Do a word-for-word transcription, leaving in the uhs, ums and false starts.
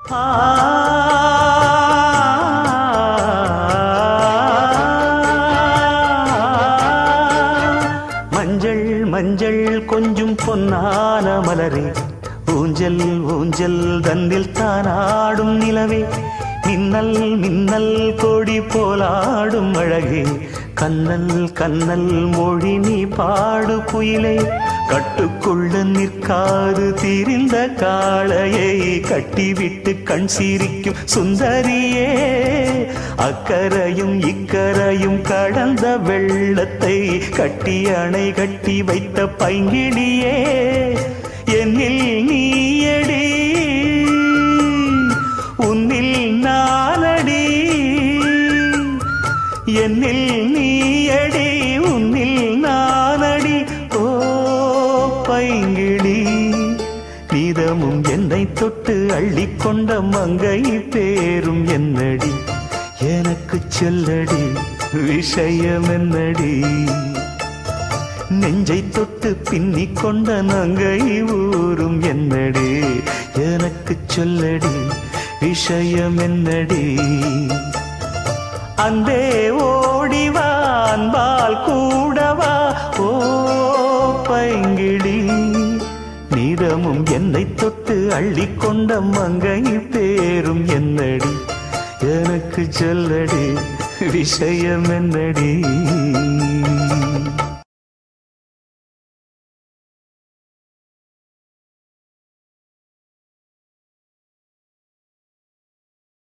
மஞ்சள் மஞ்சள் கொஞ்சம் பொன்னான மலரே, ஊஞ்சல் ஊஞ்சல் தன்னில் தானாடும் நிலவே, மின்னல் மின்னல் கொடி போலாடும் அழகே, கண்ணல் கண்ணல் மொழி நீ பாடு குயிலே, கட்டுக்குள்ள நிற்காது திரிந்த காளையை கட்டிவிட்டு கண் சிரிக்கும் சுந்தரியே, அக்கரையும் இக்கரையும் கடந்த வெள்ளத்தை கட்டி அணை கட்டி வைத்த பைங்கிளியே, என்னில் நீயடி உன்னில் நானடி, என்னில் நீயடி உன்னில் நானடி. ஓ பைங்கிளி, நீதமும் என்னை தொட்டு அள்ளிக்கொண்ட மங்கை பேரும் என்னடி, எனக்கு சொல்லடி விஷயம் என்னடி, நெஞ்சை தொட்டு பின்னிக் கொண்ட நங்கை ஊரும் என்னடி, எனக்கு சொல்லடி விஷயம் என்னடி. அந்தே ஓடிவா அன்பால் கூடவா ஓ பைங்கிளி, நீதமும் என்னை தொட்டு அள்ளிக்கொண்ட மங்கை பேரும் என்னடி, எனக்கு சொல்லடி விஷயம் என்னடி.